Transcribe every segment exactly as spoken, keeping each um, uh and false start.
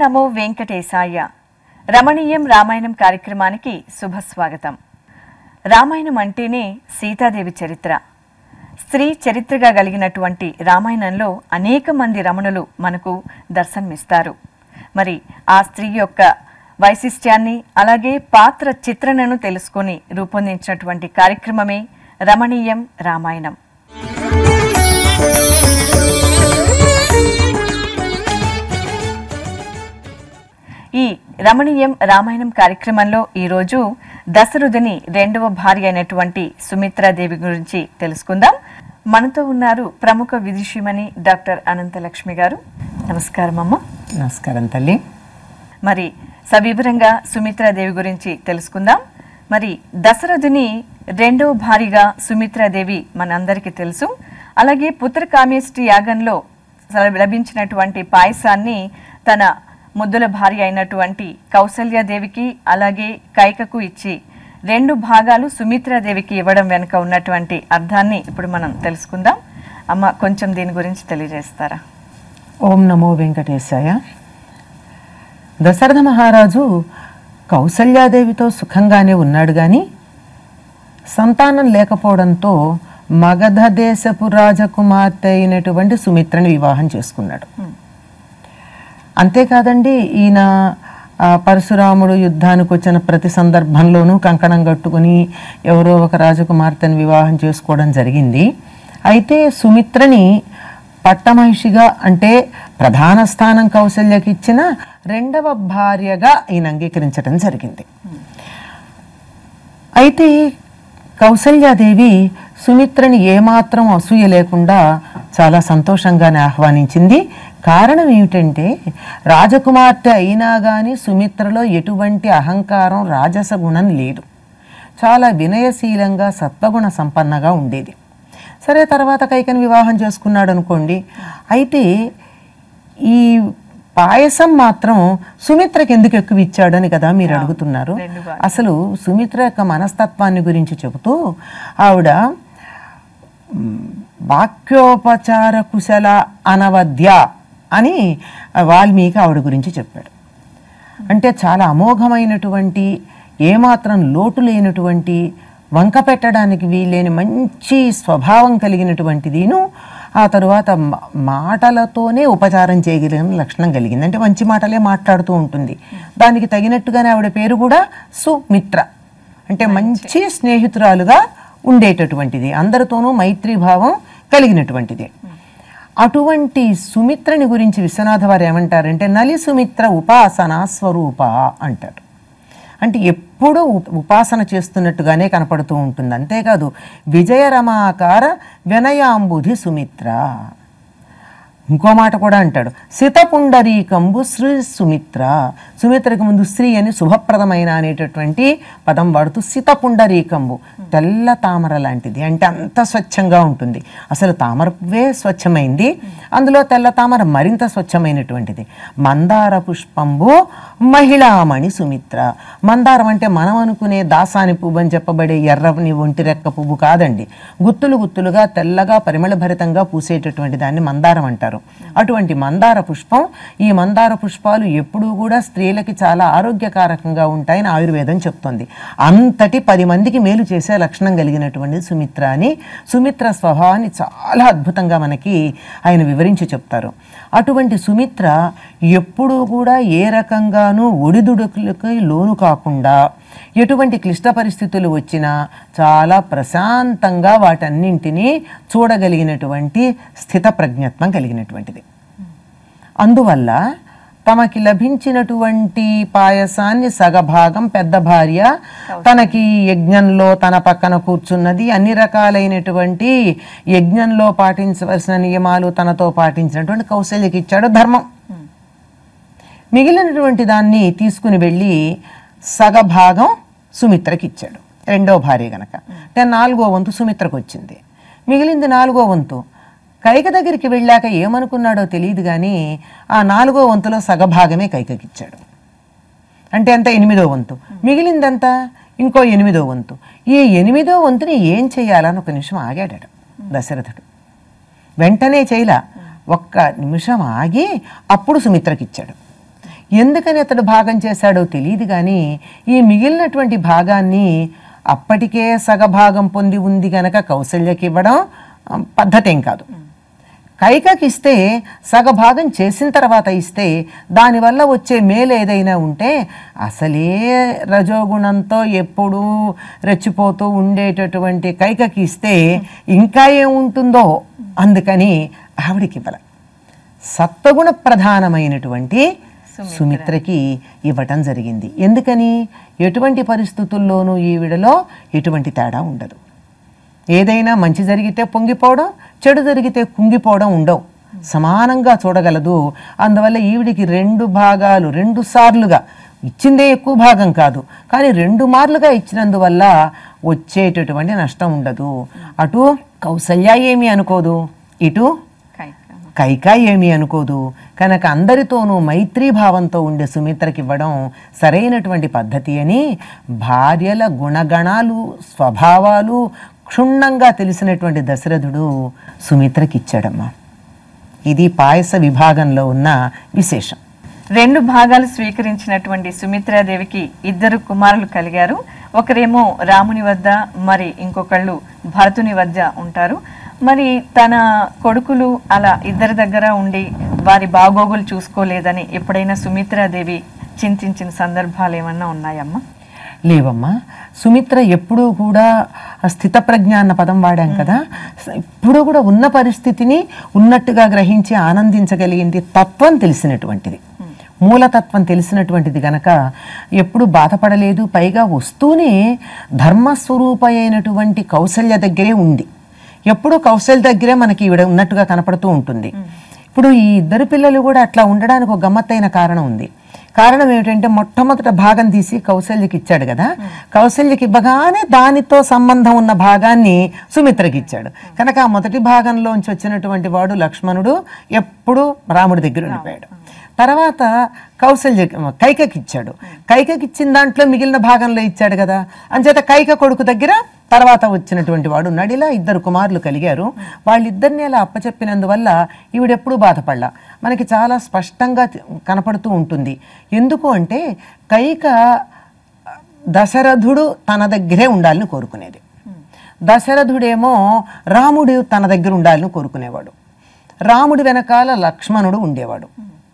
నమో వెంకటేశాయ. రమణీయం రామాయణం కార్యక్రమానికి శుభస్వాగతం. రామాయణం అంటేనే సీతాదేవి చరిత్ర. స్త్రీ చరిత్రగా కలిగినటువంటి రామాయణంలో అనేక మంది రమణులు మనకు దర్శనమిస్తారు. మరి ఆ స్త్రీ యొక్క వైశిష్ట్యాన్ని అలాగే పాత్ర చిత్రణను తెలుసుకొని రూపొందించినటువంటి కార్యక్రమమే రమణీయం రామాయణం. ఈ రమణీయం రామాయణం కార్యక్రమంలో ఈరోజు దశరథుని రెండవ భార్య అయినటువంటి సుమిత్రాదేవి గురించి తెలుసుకుందాం. మనతో ఉన్నారు ప్రముఖ విదుషీమణి డాక్టర్ అనంతలక్ష్మి గారు. నమస్కారం అమ్మ. నమస్కారం తల్లి. మరి సవివరంగా సుమిత్రాదేవి గురించి తెలుసుకుందాం. మరి దశరథుని రెండవ భార్యగా సుమిత్రాదేవి మనందరికీ తెలుసు. అలాగే పుత్రకామేష్టి యాగంలో లభించినటువంటి పాయసాన్ని తన ముద్దుల భార్య అయినటువంటి కౌసల్యాదేవికి అలాగే కైకకు ఇచ్చి రెండు భాగాలు సుమిత్రాదేవికి ఇవ్వడం వెనుక ఉన్నటువంటి అర్థాన్ని ఇప్పుడు మనం తెలుసుకుందాం. అమ్మ, కొంచెం దీని గురించి తెలియజేస్తారా? ఓం నమో వెంకటేశాయ. దశరథ మహారాజు కౌసల్యాదేవితో సుఖంగానే ఉన్నాడు కానీ సంతానం లేకపోవడంతో మగధ దేశపు రాజకుమార్తె అయినటువంటి సుమిత్రని వివాహం చేసుకున్నాడు. అంతేకాదండి, ఈయన పరశురాముడు యుద్ధానికి వచ్చిన ప్రతి సందర్భంలోనూ కంకణం కట్టుకుని ఎవరో ఒక రాజకుమార్తెను వివాహం చేసుకోవడం జరిగింది. అయితే సుమిత్రని పట్టమహిషిగా అంటే ప్రధాన స్థానం కౌసల్యకి ఇచ్చిన రెండవ భార్యగా ఈయన అంగీకరించడం జరిగింది. అయితే కౌసల్యాదేవి సుమిత్రని ఏమాత్రం అసూయ లేకుండా చాలా సంతోషంగానే ఆహ్వానించింది. కారణం ఏమిటంటే రాజకుమార్తె అయినా కానీ సుమిత్రలో ఎటువంటి అహంకారం రాజస గుణం లేదు. చాలా వినయశీలంగా సత్వగుణ సంపన్నగా ఉండేది. సరే, తర్వాత కైకని వివాహం చేసుకున్నాడు అనుకోండి. అయితే ఈ పాయసం మాత్రం సుమిత్రకి ఎందుకు ఎక్కువ ఇచ్చాడని కదా మీరు అడుగుతున్నారు. అసలు సుమిత్ర యొక్క మనస్తత్వాన్ని గురించి చెబుతూ ఆవిడ వాక్యోపచార కుశల అనవద్య అని వాల్మీకి ఆవిడ గురించి చెప్పాడు. అంటే చాలా అమోఘమైనటువంటి, ఏమాత్రం లోటు లేనటువంటి, వంక పెట్టడానికి వీలేని మంచి స్వభావం కలిగినటువంటిదిను, ఆ తరువాత మాటలతోనే ఉపచారం చేయగలిగిన లక్షణం కలిగింది. అంటే మంచి మాటలే మాట్లాడుతూ ఉంటుంది. దానికి తగినట్టుగానే ఆవిడ పేరు కూడా సుమిత్ర, అంటే మంచి స్నేహితురాలుగా ఉండేటటువంటిది, అందరితోనూ మైత్రీభావం కలిగినటువంటిది. అటువంటి సుమిత్రని గురించి విశ్వనాథ వారు ఏమంటారంటే నలి సుమిత్ర ఉపాసన స్వరూప అంటారు. అంటే ఎప్పుడూ ఉపాసన చేస్తున్నట్టుగానే కనపడుతూ ఉంటుంది. అంతేకాదు విజయరమాకార వినయాంబుధి సుమిత్ర. ఇంకో మాట కూడా అంటాడు, సితపుండరీకంబు శ్రీ సుమిత్ర. సుమిత్రకు ముందు స్త్రీ అని శుభప్రదమైన అనేటటువంటి పదం వాడుతూ సితపుండరీకంబు, తెల్ల తామర లాంటిది, అంటే అంత స్వచ్ఛంగా ఉంటుంది. అసలు తామరవే స్వచ్ఛమైంది, అందులో తెల్ల తామర మరింత స్వచ్ఛమైనటువంటిది. మందార పుష్పంబు మహిళామణి సుమిత్ర. మందారం అంటే మనం అనుకునే దాసాని పువ్వు అని చెప్పబడే ఎర్రని ఒంటి రెక్క పువ్వు కాదండి. గుత్తులు గుత్తులుగా తెల్లగా పరిమళ భరితంగా పూసేటటువంటి దాన్ని మందారం అంటారు. అటువంటి మందార పుష్పం, ఈ మందార పుష్పాలు ఎప్పుడూ కూడా స్త్రీలకి చాలా ఆరోగ్యకారకంగా ఉంటాయని ఆయుర్వేదం చెప్తుంది. అంతటి పది మందికి మేలు చేసే లక్షణం కలిగినటువంటిది సుమిత్ర అని, సుమిత్ర స్వభావాన్ని చాలా అద్భుతంగా మనకి ఆయన వివరించి చెప్తారు. అటువంటి సుమిత్ర ఎప్పుడూ కూడా ఏ రకంగానూ ఒడిదుడుకులకి లోను కాకుండా, ఎటువంటి క్లిష్ట పరిస్థితులు వచ్చినా చాలా ప్రశాంతంగా వాటన్నింటినీ చూడగలిగినటువంటి స్థిత ప్రజ్ఞత్వం కలిగినటువంటిది. అందువల్ల తమకి లభించినటువంటి పాయసాన్ని సగభాగం పెద్ద భార్య తనకి యజ్ఞంలో తన పక్కన కూర్చున్నది, అన్ని రకాలైనటువంటి యజ్ఞంలో పాటించవలసిన నియమాలు తనతో పాటించినటువంటి కౌశల్యకి ఇచ్చాడు ధర్మం. మిగిలినటువంటి దాన్ని తీసుకుని వెళ్ళి సగభాగం సుమిత్రకి ఇచ్చాడు, రెండో భార్య గనక. అంటే నాలుగో వంతు సుమిత్రకు వచ్చింది. మిగిలింది నాలుగో వంతు. కైక దగ్గరికి వెళ్ళాక ఏమనుకున్నాడో తెలియదు కానీ ఆ నాలుగో వంతులో సగభాగమే కైకకి ఇచ్చాడు. అంటే అంత ఎనిమిదో వంతు. మిగిలిందంతా ఇంకో ఎనిమిదో వంతు. ఈ ఎనిమిదో వంతుని ఏం చేయాలని ఒక నిమిషం ఆగాడు దశరథుడు. వెంటనే చేయలా, ఒక్క నిమిషం ఆగి అప్పుడు సుమిత్రకి ఇచ్చాడు. ఎందుకని అతడు భాగం చేశాడో తెలియదు కానీ ఈ మిగిలినటువంటి భాగాన్ని అప్పటికే సగభాగం పొంది ఉంది గనక కౌసల్యకి ఇవ్వడం పద్ధతేం కాదు. కైకకి ఇస్తే సగభాగం చేసిన తర్వాత ఇస్తే దానివల్ల వచ్చే మేలు ఏదైనా ఉంటే అసలే రజోగుణంతో ఎప్పుడూ రెచ్చిపోతూ ఉండేటటువంటి కైకకి ఇస్తే ఇంకా ఏముంటుందో అందుకని ఆవిడికి ఇవ్వాల. సత్వగుణ ప్రధానమైనటువంటి సుమిత్రకి ఇవ్వటం జరిగింది. ఎందుకని? ఎటువంటి పరిస్థితుల్లోనూ ఈవిడలో ఎటువంటి తేడా ఉండదు. ఏదైనా మంచి జరిగితే పొంగిపోవడం, చెడు జరిగితే కుంగిపోవడం ఉండవు, సమానంగా చూడగలదు. అందువల్ల ఈవిడికి రెండు భాగాలు రెండు సార్లుగా ఇచ్చిందే ఎక్కువ భాగం కాదు కానీ రెండు మార్లుగా ఇచ్చినందువల్ల వచ్చేటటువంటి నష్టం ఉండదు. అటు కౌసల్య ఏమీ అనుకోదు, ఇటు కైక ఏమీ అనుకోదు. కనుక అందరితోనూ మైత్రీ భావంతో ఉండే సుమిత్రకి ఇవ్వడం సరైనటువంటి పద్ధతి అని భార్యల గుణగణాలు స్వభావాలు క్షుణ్ణంగా తెలిసినటువంటి దశరథుడు సుమిత్రకి ఇచ్చాడమ్మా. ఇది పాయస విభాగంలో ఉన్న విశేషం. రెండు భాగాలు స్వీకరించినటువంటి సుమిత్రాదేవికి ఇద్దరు కుమారులు కలిగారు. ఒకరేమో రాముని వద్ద, మరి ఇంకొకళ్ళు భరతుని వద్ద ఉంటారు. మరి తన కొడుకులు అలా ఇద్దరి దగ్గర ఉండి వారి బాగోగులు చూసుకోలేదని ఎప్పుడైనా సుమిత్రాదేవి చింతించిన సందర్భాలు ఏమన్నా ఉన్నాయమ్మా? లేవమ్మా. సుమిత్ర ఎప్పుడూ కూడా స్థితప్రజ్ఞ అన్న పదం వాడాం కదా, ఇప్పుడు కూడా ఉన్న పరిస్థితిని ఉన్నట్టుగా గ్రహించి ఆనందించగలిగింది. తత్వం తెలిసినటువంటిది, మూలతత్వం తెలిసినటువంటిది గనక ఎప్పుడు బాధపడలేదు. పైగా వస్తూనే ధర్మస్వరూప అయినటువంటి కౌసల్య దగ్గరే ఉంది. ఎప్పుడు కౌశల్య దగ్గరే మనకి ఈవిడ ఉన్నట్టుగా కనపడుతూ ఉంటుంది. ఇప్పుడు ఈ ఇద్దరు పిల్లలు కూడా అట్లా ఉండడానికి ఒక గమ్మత్తైన కారణం ఉంది. కారణం ఏమిటంటే మొట్టమొదట భాగం తీసి కౌశల్యకి ఇచ్చాడు కదా, కౌశల్యకి ఇవ్వగానే దానితో సంబంధం ఉన్న భాగాన్ని సుమిత్రకి ఇచ్చాడు. కనుక ఆ మొదటి భాగంలోంచి వచ్చినటువంటి వాడు లక్ష్మణుడు ఎప్పుడు రాముడి దగ్గర ఉండిపోయాడు. తర్వాత కౌశల్య కైకకి ఇచ్చాడు. కైకకి ఇచ్చిన దాంట్లో మిగిలిన భాగంలో ఇచ్చాడు కదా, అంచేత కైక కొడుకు దగ్గర తర్వాత వచ్చినటువంటి వాడు ఉన్నాడు. ఇలా ఇద్దరు కుమారులు కలిగారు. వాళ్ళిద్దరిని అలా అప్పచెప్పినందువల్ల ఈవిడెప్పుడూ బాధపడలా. మనకి చాలా స్పష్టంగా కనపడుతూ ఉంటుంది. ఎందుకు అంటే కైక దశరథుడు తన దగ్గరే ఉండాలని కోరుకునేది, దశరథుడేమో రాముడు తన దగ్గర ఉండాలని కోరుకునేవాడు. రాముడి వెనకాల లక్ష్మణుడు ఉండేవాడు.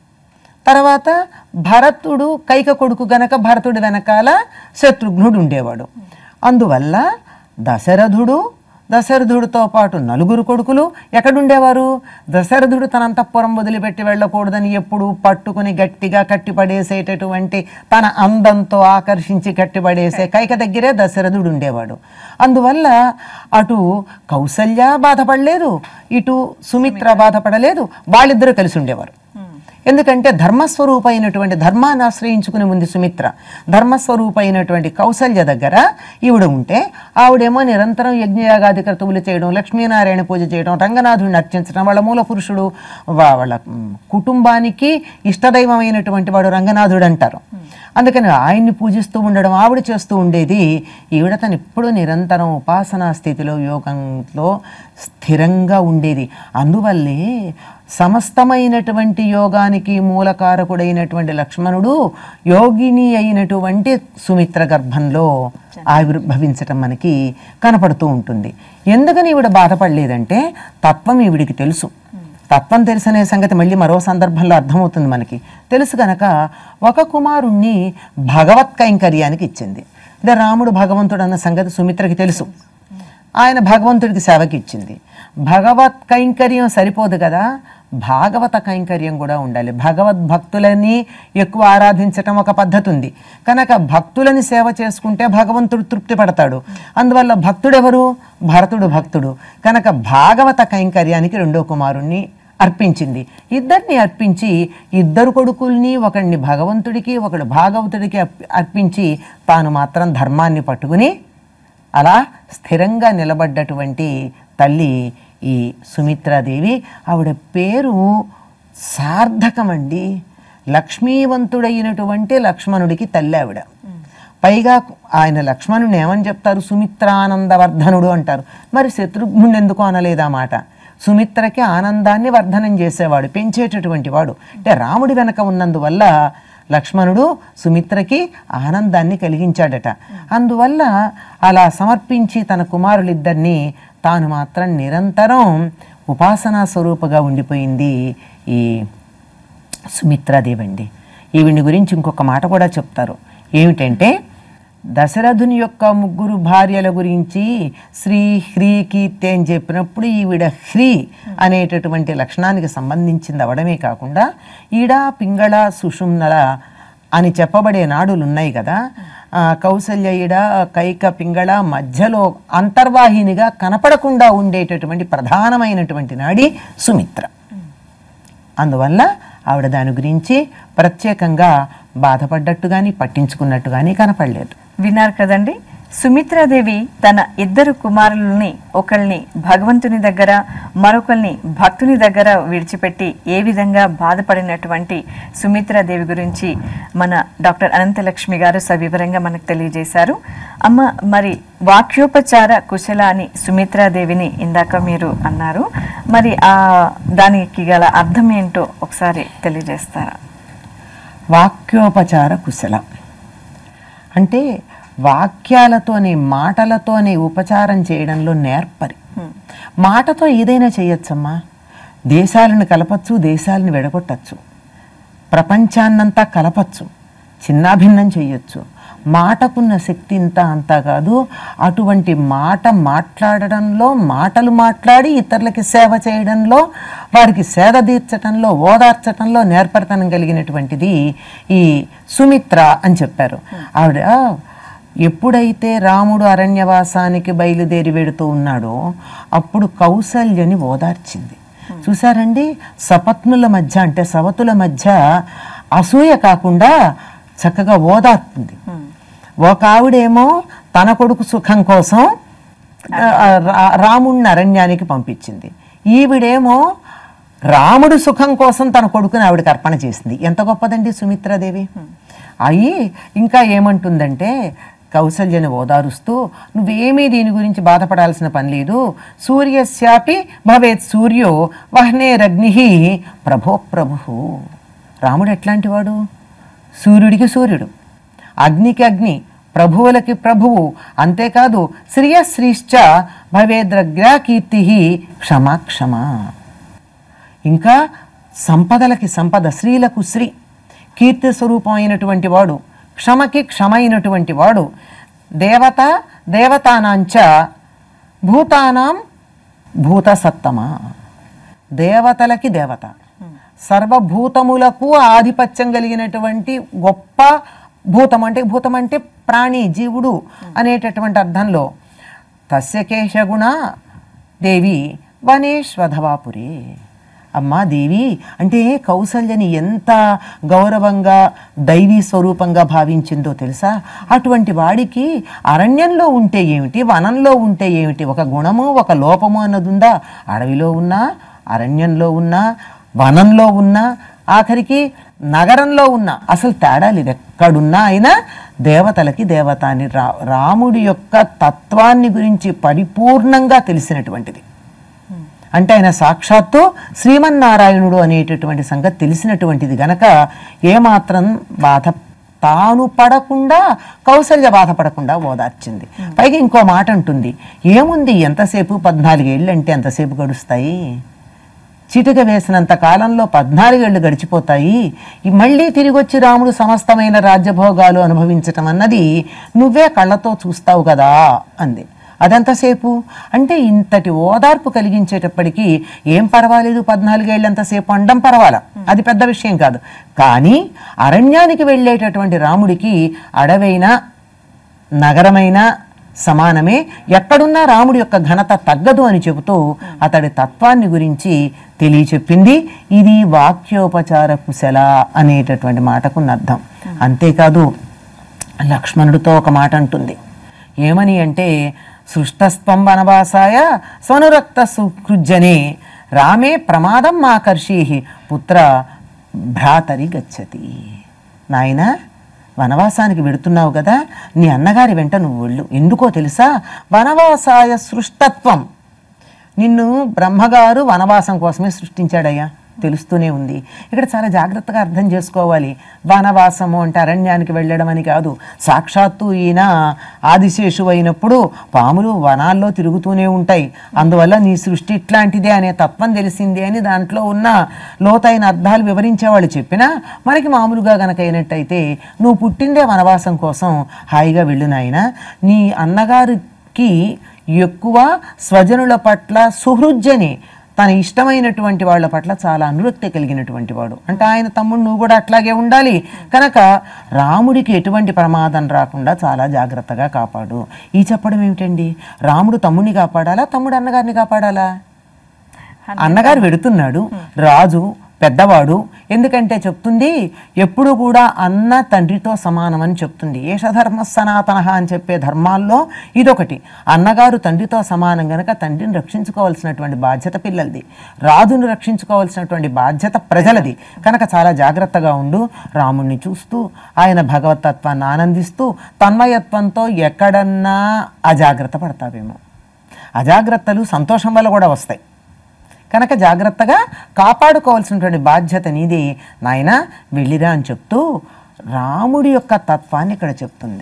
తర్వాత భరతుడు కైక కొడుకు గనక భరతుడి వెనకాల శత్రుఘ్నుడు ఉండేవాడు. అందువల్ల దశరథుడు దశరథుడితో పాటు నలుగురు కొడుకులు ఎక్కడుండేవారు? దశరథుడు తన అంతఃపురం వదిలిపెట్టి వెళ్ళకూడదని ఎప్పుడు పట్టుకుని గట్టిగా కట్టిపడేసేటటువంటి తన అందంతో ఆకర్షించి కట్టిపడేసే కైక దగ్గరే దశరథుడు ఉండేవాడు. అందువల్ల అటు కౌసల్య బాధపడలేదు, ఇటు సుమిత్ర బాధపడలేదు. వాళ్ళిద్దరూ కలిసి ఉండేవారు. ఎందుకంటే ధర్మస్వరూప అయినటువంటి ధర్మాన్ని ఆశ్రయించుకుని ఉంది సుమిత్ర. ధర్మస్వరూప అయినటువంటి కౌసల్య దగ్గర ఈవిడ ఉంటే ఆవిడేమో నిరంతరం యజ్ఞయాగాది క్రతువులు చేయడం, లక్ష్మీనారాయణ పూజ చేయడం, రంగనాథుడిని అర్చించడం, వాళ్ళ మూల పురుషుడు వాళ్ళ కుటుంబానికి ఇష్టదైవమైనటువంటి వాడు రంగనాథుడు అంటారు. అందుకని ఆయన్ని పూజిస్తూ ఉండడం ఆవిడ చేస్తూ ఉండేది. ఈవిడ తను ఎప్పుడు నిరంతరం ఉపాసనా స్థితిలో యోగంలో స్థిరంగా ఉండేది. అందువల్లే సమస్తమైనటువంటి యోగానికి మూలకారకుడైనటువంటి లక్ష్మణుడు యోగిని అయినటువంటి సుమిత్ర గర్భంలో ఆవిర్భవించటం మనకి కనపడుతూ ఉంటుంది. ఎందుకని ఈవిడ బాధపడలేదంటే తత్వం ఈవిడికి తెలుసు. తత్వం తెలుసనే సంగతి మళ్ళీ మరో సందర్భంలో అర్థమవుతుంది మనకి. తెలుసు గనక ఒక కుమారుణ్ణి భగవత్ కైంకర్యానికి ఇచ్చింది. అంటే రాముడు భగవంతుడు అన్న సంగతి సుమిత్రకి తెలుసు. ఆయన భగవంతుడికి సేవకి ఇచ్చింది. భగవత్ కైంకర్యం సరిపోదు కదా, భాగవత కైంకర్యం కూడా ఉండాలి. భగవద్భక్తులని ఎక్కువ ఆరాధించటం ఒక పద్ధతి ఉంది. కనుక భక్తులని సేవ చేసుకుంటే భగవంతుడు తృప్తి పడతాడు. అందువల్ల భక్తుడెవరు? భరతుడు భక్తుడు. కనుక భాగవత కైంకర్యానికి రెండో కుమారుణ్ణి అర్పించింది. ఇద్దరిని అర్పించి ఇద్దరు కొడుకుల్ని ఒకడిని భగవంతుడికి ఒకడు భాగవతుడికి అర్పించి తాను మాత్రం ధర్మాన్ని పట్టుకుని అలా స్థిరంగా నిలబడ్డటువంటి తల్లి ఈ సుమిత్రాదేవి. ఆవిడ పేరు సార్థకమండి. లక్ష్మీవంతుడైనటువంటి లక్ష్మణుడికి తల్లి ఆవిడ. పైగా ఆయన లక్ష్మణుని ఏమని చెప్తారు? సుమిత్రానందవర్ధనుడు అంటారు. మరి శత్రుఘ్నుడు ఎందుకు అనలేదు ఆ మాట? సుమిత్రకి ఆనందాన్ని వర్ధనం చేసేవాడు, పెంచేటటువంటి వాడు. అంటే రాముడి వెనక ఉన్నందువల్ల లక్ష్మణుడు సుమిత్రకి ఆనందాన్ని కలిగించాడట. అందువల్ల అలా సమర్పించి తన కుమారులిద్దరినీ తాను మాత్రం నిరంతరం ఉపాసనా స్వరూపగా ఉండిపోయింది ఈ సుమిత్రాదేవండి. ఈవిని గురించి ఇంకొక మాట కూడా చెప్తారు. ఏమిటంటే దశరథుని యొక్క ముగ్గురు భార్యల గురించి శ్రీ హ్రీ కీర్తి అని చెప్పినప్పుడు ఈవిడ హ్రీ అనేటటువంటి లక్షణానికి సంబంధించింది అవడమే కాకుండా ఈడ పింగళ సుషుమ్నల అని చెప్పబడే నాడులు ఉన్నాయి కదా. కౌసల్య ఈడ కైక పింగళ మధ్యలో అంతర్వాహినిగా కనపడకుండా ఉండేటటువంటి ప్రధానమైనటువంటి నాడి సుమిత్ర. అందువల్ల ఆవిడ దాని గురించి ప్రత్యేకంగా బాధపడ్డట్టు కానీ పట్టించుకున్నట్టు కానీ కనపడలేదు. విన్నారు కదండి, సుమిత్రాదేవి తన ఇద్దరు కుమారులని ఒకళ్ళని భగవంతుని దగ్గర మరొకరిని భక్తుని దగ్గర విడిచిపెట్టి ఏ విధంగా బాధపడినటువంటి సుమిత్రాదేవి గురించి మన డాక్టర్ అనంతలక్ష్మి గారు సవివరంగా మనకు తెలియజేశారు. అమ్మ, మరి వాక్యోపచార కుశల అని సుమిత్రాదేవిని ఇందాక మీరు అన్నారు, మరి ఆ దానికి గల అర్థం ఏంటో ఒకసారి తెలియజేస్తారా? వాక్యోపచార కుశల అంటే వాక్యాలతోనే మాటలతోనే ఉపచారం చేయడంలో నేర్పరి. మాటతో ఏదైనా చేయొచ్చమ్మా. దేశాలను కలపచ్చు, దేశాలను విడగొట్టచ్చు, ప్రపంచాన్నంతా కలపచ్చు, చిన్నాభిన్నం చేయొచ్చు. మాటకున్న శక్తి ఇంత అంతా కాదు. అటువంటి మాట మాట్లాడడంలో, మాటలు మాట్లాడి ఇతరులకి సేవ చేయడంలో, వారికి సేద తీర్చటంలో, ఓదార్చటంలో నేర్పరితనం కలిగినటువంటిది ఈ సుమిత్ర అని చెప్పారు. ఆవిడ ఎప్పుడైతే రాముడు అరణ్యవాసానికి బయలుదేరి వెడుతూ ఉన్నాడో అప్పుడు కౌసల్యని ఓదార్చింది. చూసారండి, సపత్నుల మధ్య అంటే సవతుల మధ్య అసూయ కాకుండా చక్కగా ఓదార్పుంది. ఒక ఆవిడేమో తన కొడుకు సుఖం కోసం రాముడిని అరణ్యానికి పంపించింది. ఈవిడేమో రాముడు సుఖం కోసం తన కొడుకుని ఆవిడకి అర్పణ చేసింది. ఎంత గొప్పదండి సుమిత్రాదేవి. అయి ఇంకా ఏమంటుందంటే కౌసల్యని ఓదారుస్తూ, నువ్వేమీ దీని గురించి బాధపడాల్సిన పని లేదు. సూర్యస్యాపి భవేత్ సూర్యో వహ్నేరగ్ని ప్రభో ప్రభు. రాముడు ఎట్లాంటి వాడు? సూర్యుడికి సూర్యుడు, అగ్నికి అగ్ని, ప్రభువులకి ప్రభువు. అంతేకాదు శ్రియశ్రీశ్చ భవేద్రగ్రా కీర్తి క్షమా క్షమ. ఇంకా సంపదలకి సంపద, స్త్రీలకు శ్రీ, కీర్తి స్వరూపం అయినటువంటి వాడు, క్షమకి క్షమ అయినటువంటి వాడు. దేవత దేవతానాంచ భూతానాం భూతసత్తమ. దేవతలకి దేవత, సర్వభూతములకు ఆధిపత్యం కలిగినటువంటి గొప్ప భూతం. అంటే భూతం అంటే ప్రాణి, జీవుడు అనేటటువంటి అర్థంలో. తస్య కేశగుణ దేవి వనేశ్వధవాపురే. అమ్మా దేవి అంటే కౌసల్యని ఎంత గౌరవంగా దైవీ స్వరూపంగా భావించిందో తెలుసా? అటువంటి వాడికి అరణ్యంలో ఉంటే ఏమిటి, వనంలో ఉంటే ఏమిటి, ఒక గుణము ఒక లోపము అన్నది ఉందా? అడవిలో ఉన్నా, అరణ్యంలో ఉన్నా, వనంలో ఉన్నా, ఆఖరికి నగరంలో ఉన్నా అసలు తేడా లేదు. ఎక్కడున్నా అయినా దేవతలకి దేవత అని రా రాముడి యొక్క తత్వాన్ని గురించి పరిపూర్ణంగా తెలిసినటువంటిది. అంటే ఆయన సాక్షాత్తు శ్రీమన్నారాయణుడు అనేటటువంటి సంగతి తెలిసినటువంటిది గనక ఏమాత్రం బాధ తాను పడకుండా కౌసల్య బాధపడకుండా ఓదార్చింది. పైగా ఇంకో మాట అంటుంది, ఏముంది ఎంతసేపు, పద్నాలుగేళ్ళు అంటే ఎంతసేపు గడుస్తాయి, చిటిక వేసినంత కాలంలో పద్నాలుగేళ్లు గడిచిపోతాయి. మళ్ళీ తిరిగి వచ్చి రాముడు సమస్తమైన రాజ్యభోగాలు అనుభవించటం అన్నది నువ్వే కళ్ళతో చూస్తావు కదా అంది. అదంతసేపు అంటే ఇంతటి ఓదార్పు కలిగించేటప్పటికీ ఏం పర్వాలేదు, పద్నాలుగేళ్ళంతసేపు అండం పర్వాలా, అది పెద్ద విషయం కాదు. కానీ అరణ్యానికి వెళ్ళేటటువంటి రాముడికి అడవైనా నగరమైనా సమానమే, ఎక్కడున్నా రాముడి యొక్క ఘనత తగ్గదు అని చెబుతూ అతడి తత్వాన్ని గురించి తెలియచెప్పింది. ఇది వాక్యోపచార కుశల అనేటటువంటి మాటకు అర్థం. అంతేకాదు లక్ష్మణుడితో ఒక మాట అంటుంది. ఏమని అంటే, సృష్టస్త్వం వనవాసాయ స్వనురక్త సుకృజ్జనే రామే ప్రమాదం ఆకర్షి పుత్ర భ్రాతరి గచ్చతి. నాయన వనవాసానికి వెడుతున్నావు కదా, నీ అన్నగారి వెంట నువ్వు వెళ్ళు. ఎందుకో తెలుసా? వనవాసాయ సృష్టత్వం. నిన్ను బ్రహ్మగారు వనవాసం కోసమే సృష్టించాడయ్యా. తెలుస్తూనే ఉంది. ఇక్కడ చాలా జాగ్రత్తగా అర్థం చేసుకోవాలి. వనవాసము అంటే అరణ్యానికి వెళ్ళడం అని కాదు. సాక్షాత్తు ఈయన ఆదిశేషు అయినప్పుడు పాములు వనాల్లో తిరుగుతూనే ఉంటాయి, అందువల్ల నీ సృష్టి ఇట్లాంటిదే అనే తత్వం తెలిసింది అని దాంట్లో ఉన్న లోతైన అర్థాలు వివరించేవాళ్ళు చెప్పినా మనకి మామూలుగా గనక అయినట్టయితే నువ్వు పుట్టిందే వనవాసం కోసం, హాయిగా వెళ్ళు నాయనా. నీ అన్నగారికి ఎక్కువ స్వజనుల పట్ల సుహృజ్జని, తన ఇష్టమైనటువంటి వాళ్ళ పట్ల చాలా అనురక్తి కలిగినటువంటి వాడు. అంటే ఆయన తమ్ముడు నువ్వు కూడా అట్లాగే ఉండాలి కనుక రాముడికి ఎటువంటి ప్రమాదం రాకుండా చాలా జాగ్రత్తగా కాపాడు. ఈ చెప్పడం ఏమిటండి, రాముడు తమ్ముడిని కాపాడాలా, తమ్ముడు అన్నగారిని కాపాడాలా? అన్నగారు వెడుతున్నాడు, రాజు పెద్దవాడు, ఎందుకంటే చెప్తుంది ఎప్పుడు కూడా అన్న తండ్రితో సమానమని చెప్తుంది. ఏషధర్మ సనాతన అని చెప్పే ధర్మాల్లో ఇదొకటి. అన్నగారు తండ్రితో సమానం గనక తండ్రిని రక్షించుకోవాల్సినటువంటి బాధ్యత పిల్లలది, రాజును రక్షించుకోవాల్సినటువంటి బాధ్యత ప్రజలది. కనుక చాలా జాగ్రత్తగా ఉండు. రాముణ్ణి చూస్తూ ఆయన భగవతత్వాన్ని ఆనందిస్తూ తన్మయత్వంతో ఎక్కడన్నా అజాగ్రత్త పడతావేమో. అజాగ్రత్తలు సంతోషం వల్ల కూడా వస్తాయి కనుక జాగ్రత్తగా కాపాడుకోవాల్సినటువంటి బాధ్యత నీది నాయన, వెళ్ళిరా అని చెప్తూ రాముడి యొక్క తత్వాన్ని ఇక్కడ చెప్తుంది.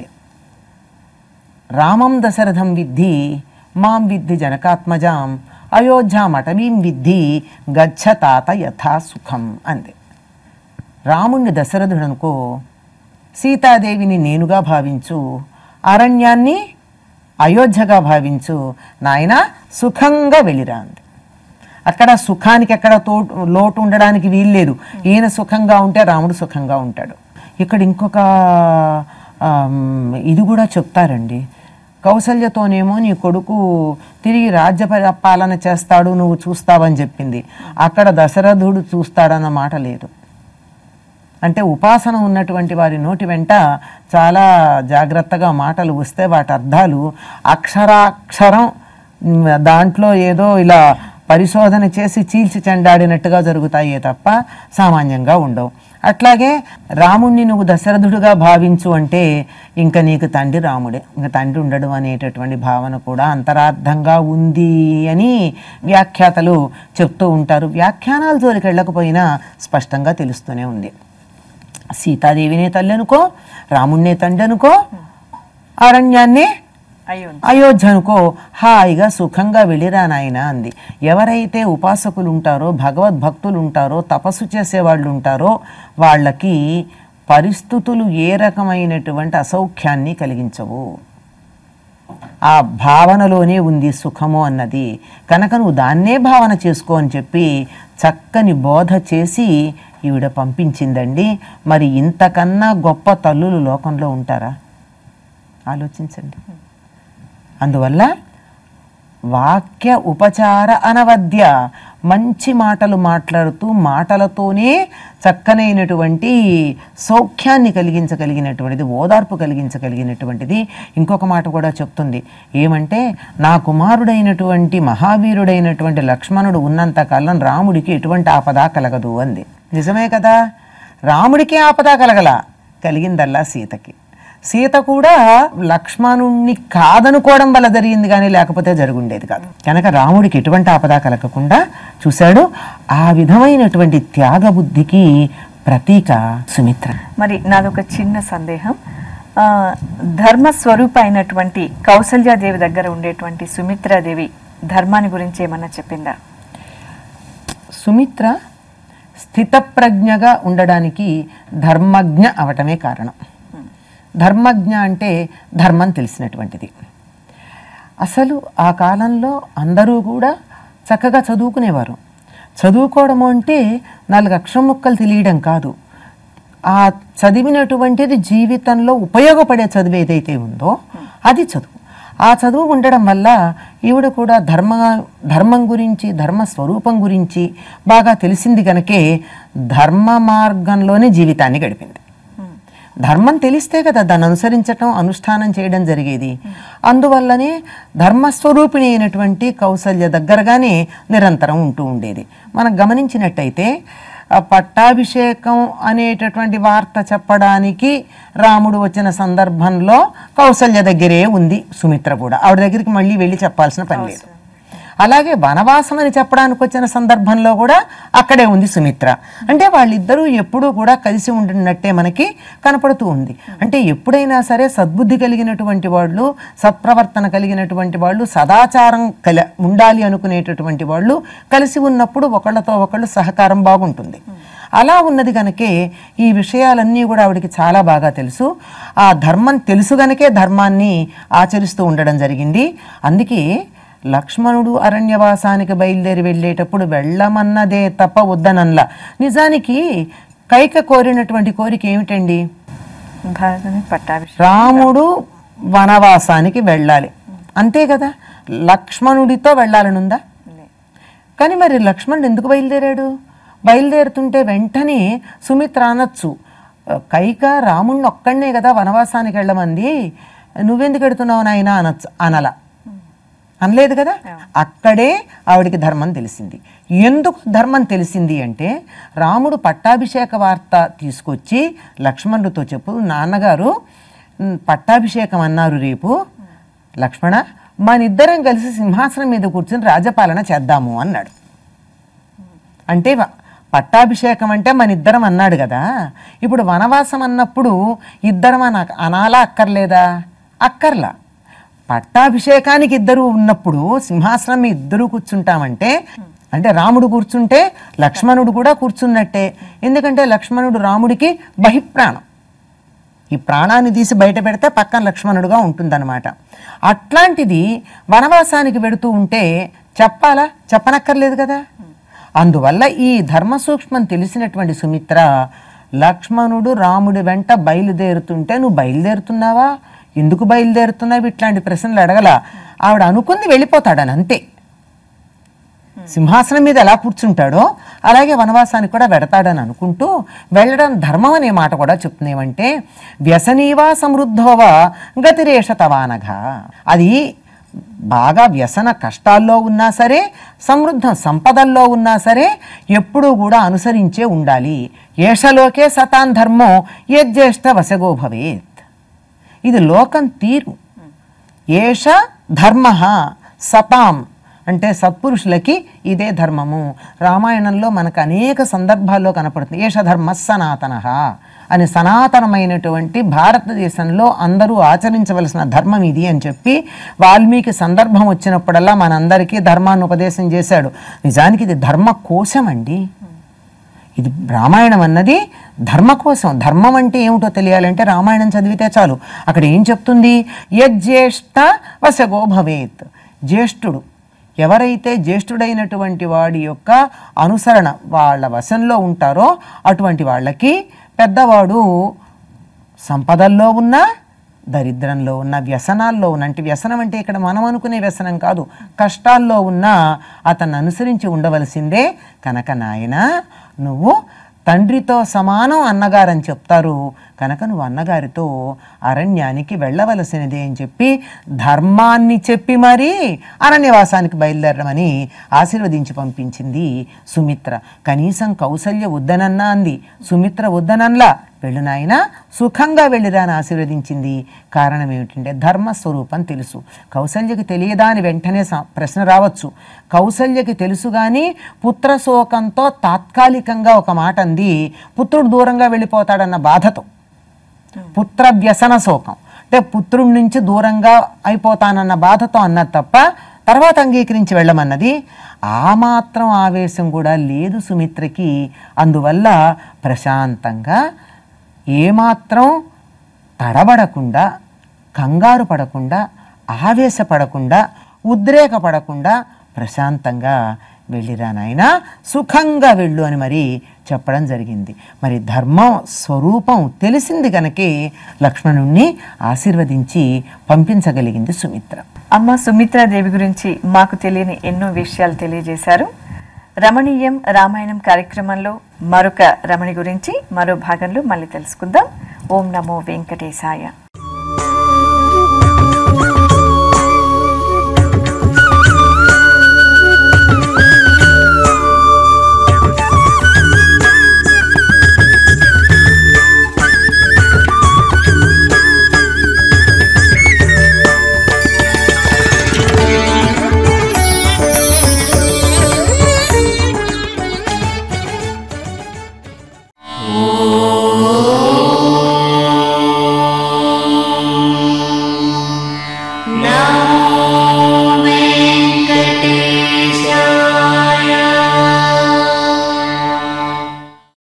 రామం దశరథం విద్ధి మాం విద్ధి జనకాత్మజాం అయోధ్యామటవీం విద్ధి గచ్చ తాత యథా సుఖం అంది. రాముణ్ణి దశరథుడు అనుకో, సీతాదేవిని నేనుగా భావించు, అరణ్యాన్ని అయోధ్యగా భావించు, నాయన సుఖంగా వెళ్ళిరా అంది. అక్కడ సుఖానికి ఎక్కడ తోటు లోటు ఉండడానికి వీల్లేదు. ఈయన సుఖంగా ఉంటే రాముడు సుఖంగా ఉంటాడు. ఇక్కడ ఇంకొక ఇది కూడా చెప్తారండి. కౌసల్యతోనేమో నీ కొడుకు తిరిగి రాజ్య పరిపాలన చేస్తాడు, నువ్వు చూస్తావని చెప్పింది. అక్కడ దశరథుడు చూస్తాడన్న మాట లేదు. అంటే ఉపాసన ఉన్నటువంటి వారి నోటి వెంట చాలా జాగ్రత్తగా మాటలు వస్తే వాటి అర్థాలు అక్షరాక్షరం దాంట్లో ఏదో ఇలా పరిశోధన చేసి చీల్చి చెండాడినట్టుగా జరుగుతాయే తప్ప సామాన్యంగా ఉండవు. అట్లాగే రాముణ్ణి నువ్వు దశరథుడుగా భావించు అంటే ఇంకా నీకు తండ్రి రాముడే, ఇంకా తండ్రి ఉండడు అనేటటువంటి భావన కూడా అంతరార్థంగా ఉంది అని వ్యాఖ్యాతలు చెప్తూ ఉంటారు. వ్యాఖ్యానాల జోలికి వెళ్ళకపోయినా స్పష్టంగా తెలుస్తూనే ఉంది. సీతాదేవినే తల్లి అనుకో, రాముణ్ణే తండ్రి అనుకో, అరణ్యాన్నే అయోధ్య అనుకో, హాయిగా సుఖంగా వెళ్ళిరా నాయన అంది. ఎవరైతే ఉపాసకులు ఉంటారో, భగవద్భక్తులు ఉంటారో, తపస్సు చేసేవాళ్ళు ఉంటారో వాళ్ళకి పరిస్థితులు ఏ రకమైనటువంటి అసౌఖ్యాన్ని కలిగించవు. ఆ భావనలోనే ఉంది సుఖము అన్నది. కనుక నువ్వు దాన్నే భావన చేసుకో అని చెప్పి చక్కని బోధ చేసి ఈవిడ పంపించిందండి. మరి ఇంతకన్నా గొప్ప తల్లులు లోకంలో ఉంటారా? ఆలోచించండి. అందువల్ల వాక్య ఉపచార అనవద్య, మంచి మాటలు మాట్లాడుతూ మాటలతోనే చక్కనైనటువంటి సౌఖ్యాన్ని కలిగించగలిగినటువంటిది, ఓదార్పు కలిగించగలిగినటువంటిది. ఇంకొక మాట కూడా చెప్తుంది ఏమంటే, నా కుమారుడైనటువంటి మహావీరుడైనటువంటి లక్ష్మణుడు ఉన్నంతకాలం రాముడికి ఎటువంటి ఆపద కలగదు అంది. నిజమే కదా, రాముడికి ఆపద కలగల, కలిగిందల్లా సీతకి. సీత కూడా లక్ష్మణుణ్ణి కాదనుకోవడం వల్ల జరిగింది కానీ లేకపోతే జరుగుండేది కాదు. కనుక రాముడికి ఎటువంటి ఆపద కలగకుండా చూశాడు. ఆ విధమైనటువంటి త్యాగబుద్ధికి ప్రతీక సుమిత్ర. మరి నాదొక చిన్న సందేహం, ధర్మస్వరూప అయినటువంటి కౌసల్యాదేవి దగ్గర ఉండేటువంటి సుమిత్రాదేవి ధర్మాన్ని గురించి ఏమన్నా చెప్పిందా? సుమిత్ర స్థితప్రజ్ఞగా ఉండడానికి ధర్మజ్ఞ అవటమే కారణం. ధర్మజ్ఞ అంటే ధర్మం తెలిసినటువంటిది. అసలు ఆ కాలంలో అందరూ కూడా చక్కగా చదువుకునేవారు. చదువుకోవడం అంటే నాలుగు అక్షరం ముక్కలు తెలియడం కాదు, ఆ చదివినటువంటిది జీవితంలో ఉపయోగపడే చదువు ఏదైతే ఉందో అది చదువు. ఆ చదువు ఉండడం వల్ల ఈవిడ కూడా ధర్మ ధర్మం గురించి, ధర్మ స్వరూపం గురించి బాగా తెలిసింది కనుకే ధర్మ మార్గంలోనే జీవితాన్ని గడిపింది. ధర్మం తెలిస్తే కదా దాన్ని అనుసరించటం, అనుష్ఠానం చేయడం జరిగేది. అందువల్లనే ధర్మస్వరూపిణి అయినటువంటి కౌసల్య దగ్గరగానే నిరంతరం ఉంటూ ఉండేది. మనం గమనించినట్టయితే పట్టాభిషేకం అనేటటువంటి వార్త చెప్పడానికి రాముడు వచ్చిన సందర్భంలో కౌసల్య దగ్గరే ఉంది సుమిత్ర కూడా. ఆవిడ దగ్గరికి మళ్ళీ వెళ్ళి చెప్పాల్సిన పని లేదు. అలాగే వనవాసం అని చెప్పడానికి వచ్చిన సందర్భంలో కూడా అక్కడే ఉంది సుమిత్ర. అంటే వాళ్ళిద్దరూ ఎప్పుడూ కూడా కలిసి ఉండినట్టే మనకి కనపడుతూ ఉంది. అంటే ఎప్పుడైనా సరే సద్బుద్ధి కలిగినటువంటి వాళ్ళు, సత్ప్రవర్తన కలిగినటువంటి వాళ్ళు, సదాచారం కల ఉండాలి అనుకునేటటువంటి వాళ్ళు కలిసి ఉన్నప్పుడు ఒకళ్ళతో ఒకళ్ళు సహకారం బాగుంటుంది. అలా ఉన్నది కనుకే ఈ విషయాలన్నీ కూడా ఆవిడికి చాలా బాగా తెలుసు. ఆ ధర్మం తెలుసు గనకే ధర్మాన్ని ఆచరిస్తూ ఉండడం జరిగింది. అందుకే లక్ష్మణుడు అరణ్యవాసానికి బయలుదేరి వెళ్ళేటప్పుడు వెళ్ళమన్నదే తప్ప వద్దనల్లా. నిజానికి కైక కోరినటువంటి కోరిక ఏమిటండి? రాముడు వనవాసానికి వెళ్ళాలి, అంతే కదా. లక్ష్మణుడితో వెళ్ళాలనుందా? కానీ మరి లక్ష్మణుడు ఎందుకు బయలుదేరాడు? బయలుదేరుతుంటే వెంటనే సుమిత్ర అనొచ్చు, కైక రాముడిని ఒక్కడనే కదా వనవాసానికి వెళ్ళమంది, నువ్వెందుకు వెడుతున్నావు నాయన అనొచ్చు. అనల అనలేదు కదా. అక్కడే ఆవిడికి ధర్మం తెలిసింది. ఎందుకు ధర్మం తెలిసింది అంటే, రాముడు పట్టాభిషేక వార్త తీసుకొచ్చి లక్ష్మణుడితో చెప్పు, నాన్నగారు పట్టాభిషేకం అన్నారు రేపు, లక్ష్మణ మనిద్దరం కలిసి సింహాసనం మీద కూర్చొని రాజపాలన చేద్దాము అన్నాడు. అంటే పట్టాభిషేకం అంటే మన ఇద్దరం అన్నాడు కదా. ఇప్పుడు వనవాసం అన్నప్పుడు ఇద్దరం అన అనాలా అక్కర్లేదా? అక్కర్లా. పట్టాభిషేకానికి ఇద్దరు ఉన్నప్పుడు సింహాసనం మీద ఇద్దరు కూర్చుంటామంటే, అంటే రాముడు కూర్చుంటే లక్ష్మణుడు కూడా కూర్చున్నట్టే. ఎందుకంటే లక్ష్మణుడు రాముడికి బహిప్రాణం. ఈ ప్రాణాన్ని తీసి బయట పెడితే పక్కన లక్ష్మణుడుగా ఉంటుందన్నమాట. అట్లాంటిది వనవాసానికి వెడుతూ ఉంటే చెప్పాలా? చెప్పనక్కర్లేదు కదా. అందువల్ల ఈ ధర్మ సూక్ష్మం తెలిసినటువంటి సుమిత్ర, లక్ష్మణుడు రాముడి వెంట బయలుదేరుతుంటే నువ్వు బయలుదేరుతున్నావా, ఎందుకు బయలుదేరుతున్నావు, ఇట్లాంటి ప్రశ్నలు అడగల. ఆవిడ అనుకుంది వెళ్ళిపోతాడని, అంతే. సింహాసనం మీద ఎలా కూర్చుంటాడో అలాగే వనవాసానికి కూడా వెడతాడని అనుకుంటూ వెళ్ళడం ధర్మం అనే మాట కూడా చెప్తున్నామంటే, వ్యసనీవా సమృద్ధోవా గతిరేష తవానఘ. అది బాగా వ్యసన కష్టాల్లో ఉన్నా సరే, సమృద్ధం సంపదల్లో ఉన్నా సరే ఎప్పుడూ కూడా అనుసరించే ఉండాలి. ఏషలోకే సతాన్ ధర్మో యజ్యేష్ఠ వశగో భవేత్. ఇది లోకం తీరు. ఏష ధర్మ సతాం అంటే సత్పురుషులకి ఇదే ధర్మము. రామాయణంలో మనకు అనేక సందర్భాల్లో కనపడుతుంది. ఏష ధర్మ సనాతన అని, సనాతనమైనటువంటి భారతదేశంలో అందరూ ఆచరించవలసిన ధర్మం ఇది అని చెప్పి వాల్మీకి సందర్భం వచ్చినప్పుడల్లా మనందరికీ ధర్మాన్ని ఉపదేశం చేశాడు. నిజానికి ఇది ధర్మ కోశం అండి. ఇది రామాయణం అన్నది ధర్మ కోసం. ధర్మం అంటే ఏమిటో తెలియాలంటే రామాయణం చదివితే చాలు. అక్కడ ఏం చెప్తుంది? యజ్యేష్ఠ వశగో భవేత్. జ్యేష్ఠుడు ఎవరైతే జ్యేష్ఠుడైనటువంటి వాడి యొక్క అనుసరణ వాళ్ళ వశంలో ఉంటారో అటువంటి వాళ్ళకి పెద్దవాడు సంపదల్లో ఉన్న, దరిద్రంలో ఉన్న, వ్యసనాల్లో ఉన్న, అంటే వ్యసనం అంటే ఇక్కడ మనం అనుకునే వ్యసనం కాదు, కష్టాల్లో ఉన్న అతన్ని అనుసరించి ఉండవలసిందే. కనుక నాయన నువ్వు తండ్రితో సమానం అన్నగారని చెప్తారు కనుక నువ్వు అన్నగారితో అరణ్యానికి వెళ్ళవలసినదే అని చెప్పి ధర్మాన్ని చెప్పి మరీ అరణ్యవాసానికి బయలుదేరమని ఆశీర్వదించి పంపించింది సుమిత్ర. కనీసం కౌసల్య వద్దనన్నా అంది, సుమిత్ర వద్దనన్లా. వెళ్ళు నాయన, సుఖంగా వెళ్ళిరా అని ఆశీర్వదించింది. కారణం ఏమిటంటే ధర్మస్వరూపం తెలుసు. కౌసల్యకి తెలియదా అని వెంటనే ప్రశ్న రావచ్చు. కౌసల్యకి తెలుసు కానీ పుత్రశోకంతో తాత్కాలికంగా ఒక మాట అంది, పుత్రుడు దూరంగా వెళ్ళిపోతాడన్న బాధతో. పుత్ర వ్యసన శోకం అంటే పుత్రుడి నుంచి దూరంగా అయిపోతానన్న బాధతో అన్నది తప్ప తర్వాత అంగీకరించి వెళ్ళమన్నది. ఆ మాత్రం ఆవేశం కూడా లేదు సుమిత్రకి. అందువల్ల ప్రశాంతంగా ఏమాత్రం తడబడకుండా, కంగారు పడకుండా, ఆవేశపడకుండా, ఉద్రేకపడకుండా ప్రశాంతంగా వెళ్ళిరా నాయనా, సుఖంగా వెళ్ళు అని మరి చెప్పడం జరిగింది. మరి ధర్మం స్వరూపం తెలిసింది కనుకే లక్ష్మణుణ్ణి ఆశీర్వదించి పంపించగలిగింది సుమిత్ర. అమ్మ సుమిత్రాదేవి గురించి మాకు తెలియని ఎన్నో విషయాలు తెలియజేశారు. రమణీయం రామాయణం కార్యక్రమంలో మరొక రమణి గురించి మరో భాగంలో మళ్ళీ తెలుసుకుందాం. ఓం నమో వెంకటేశాయ.